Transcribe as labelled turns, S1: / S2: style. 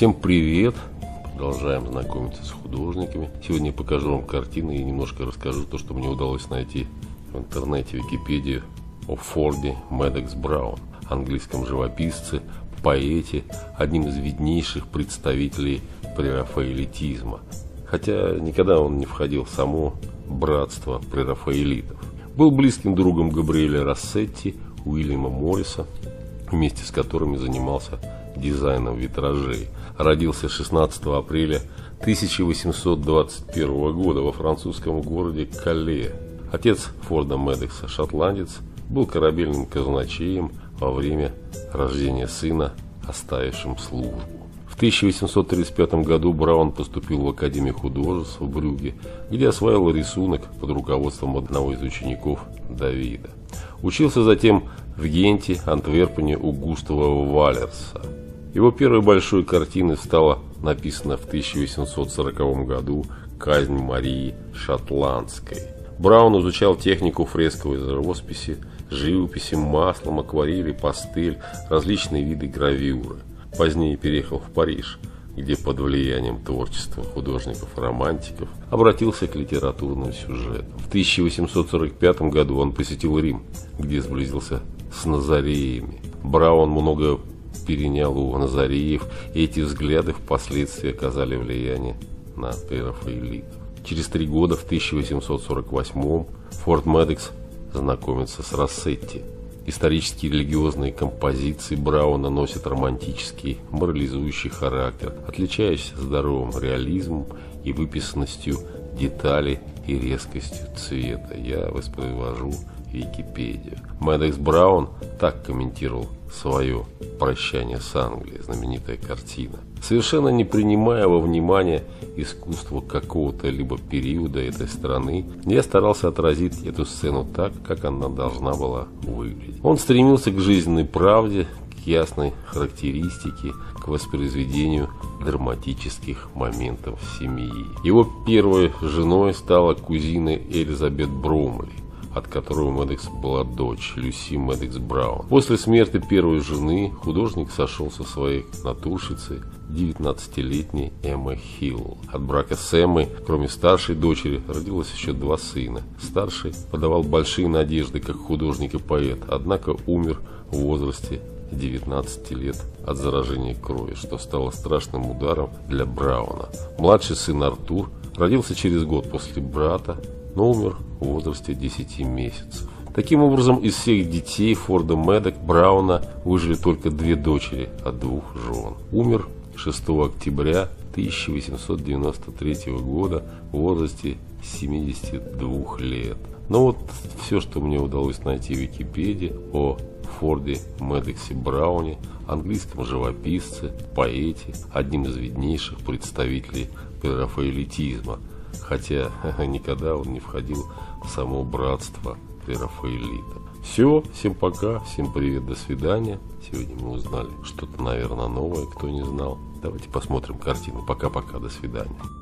S1: Всем привет! Продолжаем знакомиться с художниками. Сегодня я покажу вам картины и немножко расскажу то, что мне удалось найти в интернете, Википедию о Форде Медекс Браун, английском живописце, поэте, одним из виднейших представителей прерафаэлитизма. Хотя никогда он не входил в само братство прерафаэлитов. Был близким другом Габриэля Россетти, Уильяма Морриса, вместе с которыми занимался дизайном витражей. Родился 16 апреля 1821 года во французском городе Калле. Отец Форда Медекса, шотландец, был корабельным казначеем во время рождения сына, оставившим службу. В 1835 году Браун поступил в Академию художеств в Брюгге, где осваивал рисунок под руководством одного из учеников Давида. Учился затем в Генте, Антверпене у Густава Валерса. Его первой большой картиной стала написана в 1840 году «Казнь Марии Шотландской». Браун изучал технику фресковой росписи, живописи, маслом, акварели, пастель, различные виды гравюры. Позднее переехал в Париж, где под влиянием творчества художников-романтиков обратился к литературным сюжетам. В 1845 году он посетил Рим, где сблизился с назареями. Браун много перенял у назареев, и эти взгляды впоследствии оказали влияние на прерафаэлитов. Через 3 года, в 1848-м, Форд Медекс знакомится с Россетти. Исторические религиозные композиции Брауна носят романтический, морализующий характер, отличающийся здоровым реализмом и выписанностью деталей и резкостью цвета. Я воспроизвожу Википедию. Медекс Браун так комментировал свое «Прощание с Англией», знаменитая картина. Совершенно не принимая во внимание искусство какого-то либо периода этой страны, я старался отразить эту сцену так, как она должна была выглядеть. Он стремился к жизненной правде, к ясной характеристике, к воспроизведению драматических моментов семьи. Его первой женой стала кузина Элизабет Бромли, от которой у Медекса была дочь, Люси Медекс Браун. После смерти первой жены художник сошел со своей натурщицей, 19-летней Эммой Хилл. От брака с Эммой, кроме старшей дочери, родилось еще 2 сына. Старший подавал большие надежды как художник и поэт, однако умер в возрасте 19 лет от заражения крови, что стало страшным ударом для Брауна. Младший сын Артур родился через год после брата, но умер в возрасте 10 месяцев. Таким образом, из всех детей Форда Медекса Брауна выжили только 2 дочери от 2 жен. Умер 6 октября 1893 года в возрасте 72 лет. Но вот все, что мне удалось найти в Википедии о Форде Медексе Брауне, английском живописце, поэте, одним из виднейших представителей прерафаэлитизма, хотя никогда он не входил в само братство прерафаэлитов. Все, всем пока, всем привет, до свидания. Сегодня мы узнали что-то, наверное, новое, кто не знал. Давайте посмотрим картину. Пока-пока, до свидания.